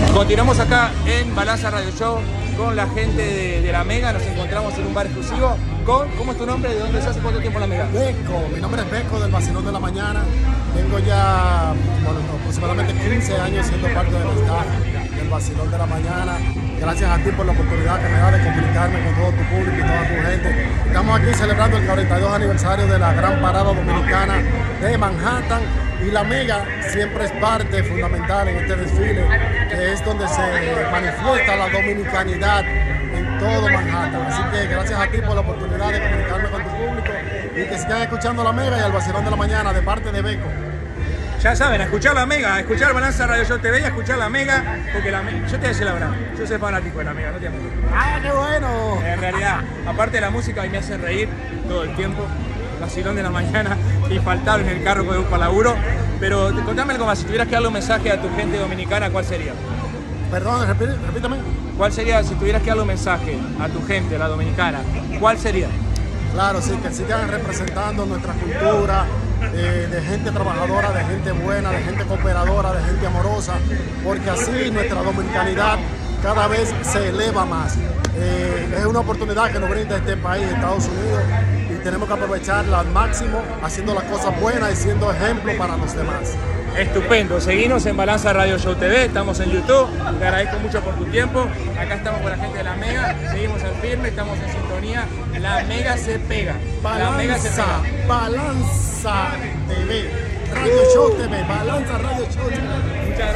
Continuamos acá en Balanza Radio Show con la gente de La Mega. Nos encontramos en un bar exclusivo con... ¿Cómo es tu nombre? ¿De dónde estás? ¿Hace cuánto tiempo en La Mega? Beco, mi nombre es Beco del Vacilón de la Mañana. Tengo ya aproximadamente 15 años siendo parte del staff del Vacilón de la Mañana. Gracias a ti por la oportunidad que me da de comunicarme con todo tu público y toda tu gente. Estamos aquí celebrando el 42 aniversario de la Gran Parada Dominicana de Manhattan. Y La Mega siempre es parte fundamental en este desfile, que es donde se manifiesta la dominicanidad en todo Manhattan. Así que gracias a ti por la oportunidad de comunicarme con tu público y que sigan escuchando La Mega y el Vacilón de la Mañana de parte de Beco. Ya saben, a escuchar La Mega, a escuchar Balanza Radio Show TV y a escuchar La Mega, porque yo te voy a decir la verdad, yo soy fanático de La Mega, no te amo. ¡Ah, qué bueno! En realidad, aparte de la música, a mí me hace reír todo el tiempo. Vacilón de la Mañana, infaltable en el carro que voy para laburo. Pero contame algo más, si tuvieras que darle un mensaje a tu gente dominicana, ¿cuál sería? Perdón, repítame. ¿Cuál sería, si tuvieras que darle un mensaje a tu gente, la dominicana, cuál sería? Claro, sí, que sigan representando nuestra cultura, de gente trabajadora, de gente buena, de gente cooperadora, de gente amorosa, porque así nuestra dominicanidad cada vez se eleva más. Es una oportunidad que nos brinda este país, Estados Unidos, y tenemos que aprovecharla al máximo, haciendo las cosas buenas y siendo ejemplo para los demás. Estupendo, seguimos en Balanza Radio Show TV, estamos en YouTube, te agradezco mucho por tu tiempo, acá estamos con la gente de La Mega, seguimos al firme, estamos en sintonía, La Mega se pega, Balanza, La Mega se pega. Balanza TV, Radio Show TV, Balanza Radio Show TV. Muchas